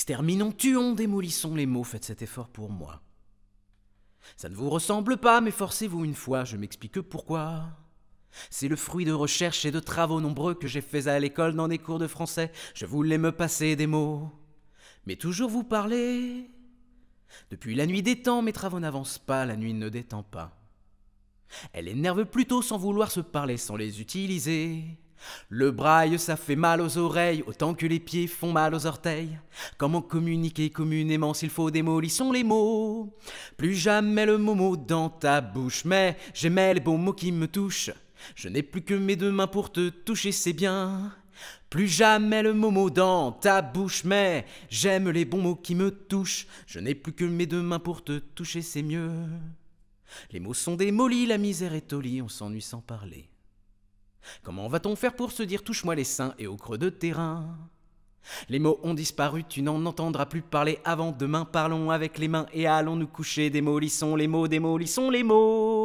Exterminons, tuons, démolissons les mots, faites cet effort pour moi. Ça ne vous ressemble pas, mais forcez-vous une fois, je m'explique pourquoi. C'est le fruit de recherches et de travaux nombreux que j'ai faits à l'école dans des cours de français. Je voulais me passer des mots, mais toujours vous parler. Depuis la nuit des temps, mes travaux n'avancent pas, la nuit ne détend pas. Elle énerve plutôt sans vouloir se parler, sans les utiliser. Le braille, ça fait mal aux oreilles, autant que les pieds font mal aux orteils. Comment communiquer communément s'il faut démolissons les mots. Plus jamais le mot dans ta bouche, mais j'aimais les beaux mots qui me touchent. Je n'ai plus que mes deux mains pour te toucher, c'est bien. Plus jamais le mot dans ta bouche, mais j'aime les bons mots qui me touchent. Je n'ai plus que mes deux mains pour te toucher, c'est mieux. Les mots sont démolis, la misère est au lit, on s'ennuie sans parler. Comment va-t-on faire pour se dire touche-moi les seins et au creux de terrain? Les mots ont disparu, tu n'en entendras plus parler avant demain. Parlons avec les mains et allons nous coucher. Démolissons les mots, démolissons les mots.